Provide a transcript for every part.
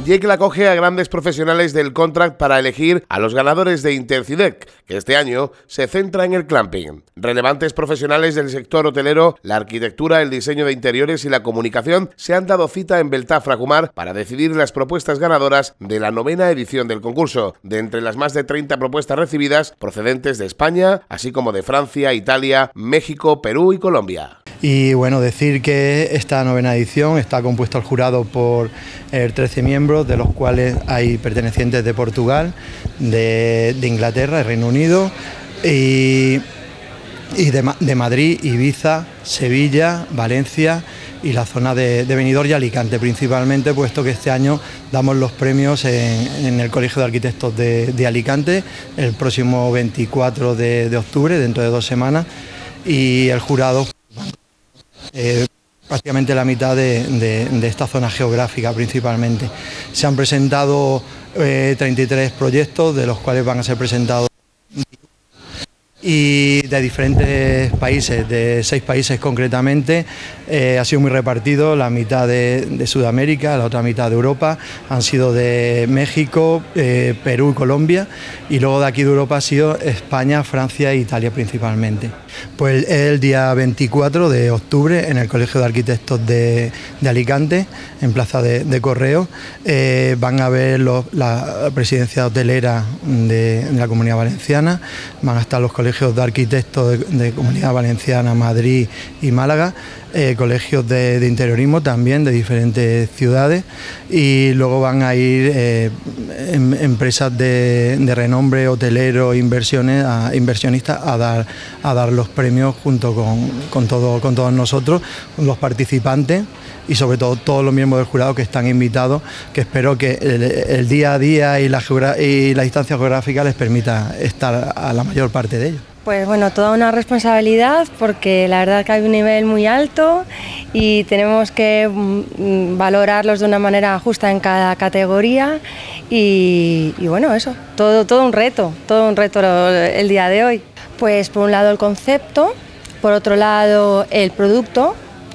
Yecla acoge a grandes profesionales del contract para elegir a los ganadores de Intercidec, que este año se centra en el clamping. Relevantes profesionales del sector hotelero, la arquitectura, el diseño de interiores y la comunicación se han dado cita en Beltá Fragumar para decidir las propuestas ganadoras de la 9ª edición del concurso, de entre las más de 30 propuestas recibidas procedentes de España, así como de Francia, Italia, México, Perú y Colombia. Y bueno, decir que esta 9ª edición está compuesto el jurado por 13 miembros, de los cuales hay pertenecientes de Portugal, de Inglaterra, de Reino Unido y de Madrid, Ibiza, Sevilla, Valencia y la zona de Benidorm y Alicante principalmente, puesto que este año damos los premios en el Colegio de Arquitectos de Alicante el próximo 24 de octubre, dentro de 2 semanas, y el jurado prácticamente la mitad de esta zona geográfica principalmente. Se han presentado 33 proyectos, de los cuales van a ser presentados y de diferentes países, de 6 países concretamente. Ha sido muy repartido, la mitad de Sudamérica, la otra mitad de Europa, han sido de México, Perú y Colombia, y luego de aquí de Europa ha sido España, Francia e Italia principalmente. Pues el día 24 de octubre en el Colegio de Arquitectos de Alicante, en Plaza de Correos, van a ver la presidencia hotelera de la Comunidad Valenciana, van a estar los colegios de arquitectos de Comunidad Valenciana, Madrid y Málaga, colegios de interiorismo también de diferentes ciudades, y luego van a ir empresas de renombre hotelero, inversionistas a dar los premios junto con todos nosotros, los participantes y sobre todo todos los miembros del jurado que están invitados, que espero que el día a día y la distancia geográfica les permita estar a la mayor parte de ellos. Pues bueno, toda una responsabilidad, porque la verdad que hay un nivel muy alto y tenemos que valorarlos de una manera justa en cada categoría y bueno, eso, todo un reto el día de hoy. Pues por un lado el concepto, por otro lado el producto,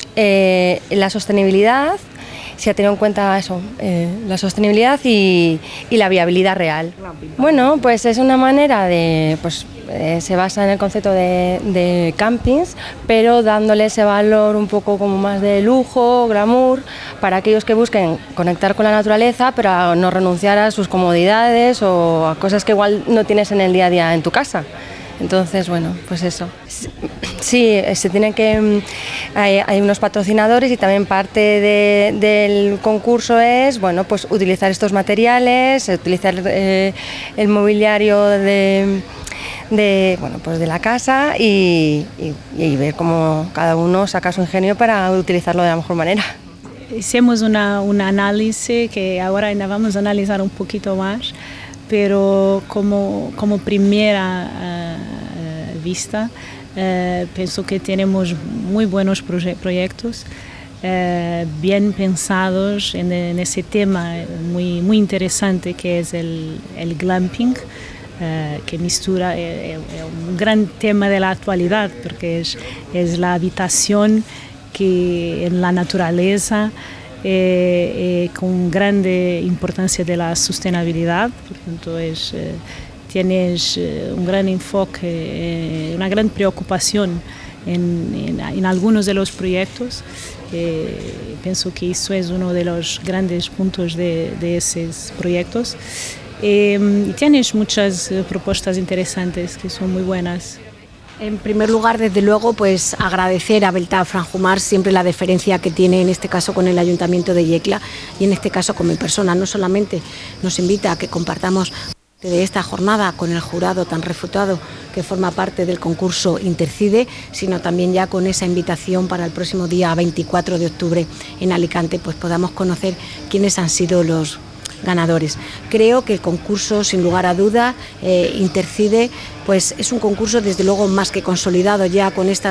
la sostenibilidad. Se ha tenido en cuenta eso, la sostenibilidad y la viabilidad real. Bueno, pues es una manera de, se basa en el concepto de campings, pero dándole ese valor un poco como más de lujo, glamour, para aquellos que busquen conectar con la naturaleza, pero no renunciar a sus comodidades o a cosas que igual no tienes en el día a día en tu casa. Entonces, bueno, pues eso. Sí, se tiene que... Hay unos patrocinadores y también parte del concurso es, bueno, pues utilizar estos materiales, utilizar el mobiliario de la casa y ver cómo cada uno saca su ingenio para utilizarlo de la mejor manera. Hicimos un análisis que ahora ainda vamos a analizar un poquito más, pero como primera vista, pienso que tenemos muy buenos proyectos, bien pensados en ese tema muy interesante que es el glamping, que mistura, un gran tema de la actualidad, porque es la habitación que en la naturaleza, con grande importancia de la sostenibilidad. Por tanto, tienes un gran enfoque, una gran preocupación en algunos de los proyectos. Pienso que eso es uno de los grandes puntos de esos proyectos. Y tienes muchas propuestas interesantes que son muy buenas. En primer lugar, desde luego, pues agradecer a Beltá Fragumar siempre la deferencia que tiene, en este caso con el Ayuntamiento de Yecla y en este caso con mi persona. No solamente nos invita a que compartamos de esta jornada con el jurado tan refutado que forma parte del concurso Intercide, sino también ya con esa invitación para el próximo día 24 de octubre en Alicante, pues podamos conocer quiénes han sido los ganadores. Creo que el concurso, sin lugar a duda, Intercide, pues es un concurso desde luego más que consolidado ya con esta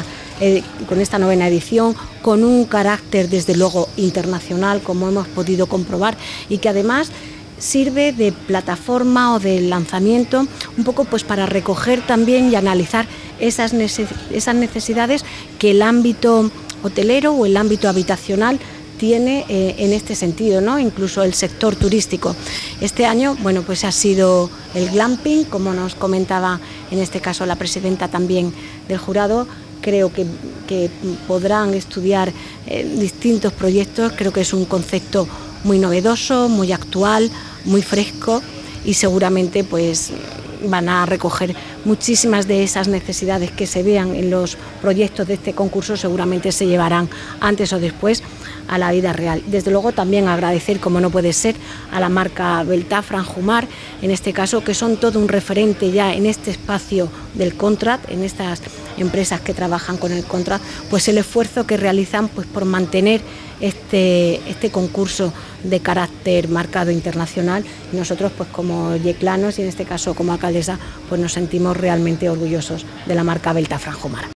9ª edición, con un carácter desde luego internacional, como hemos podido comprobar, y que además sirve de plataforma o de lanzamiento un poco pues para recoger también y analizar esas necesidades que el ámbito hotelero o el ámbito habitacional tiene en este sentido, ¿no? Incluso el sector turístico. Este año, bueno, pues ha sido el glamping, como nos comentaba en este caso la presidenta también del jurado. Creo que podrán estudiar distintos proyectos. Creo que es un concepto muy novedoso, muy actual, muy fresco, y seguramente pues van a recoger muchísimas de esas necesidades que se vean en los proyectos de este concurso, seguramente se llevarán antes o después a la vida real. Desde luego también agradecer, como no puede ser, a la marca Beltá Franjumar, en este caso, que son todo un referente ya en este espacio del contract, en estas empresas que trabajan con el contract, pues el esfuerzo que realizan pues por mantener este concurso de carácter marcado internacional. Y nosotros pues como yeclanos y en este caso como alcaldesa pues nos sentimos realmente orgullosos de la marca Beltá Franjumar.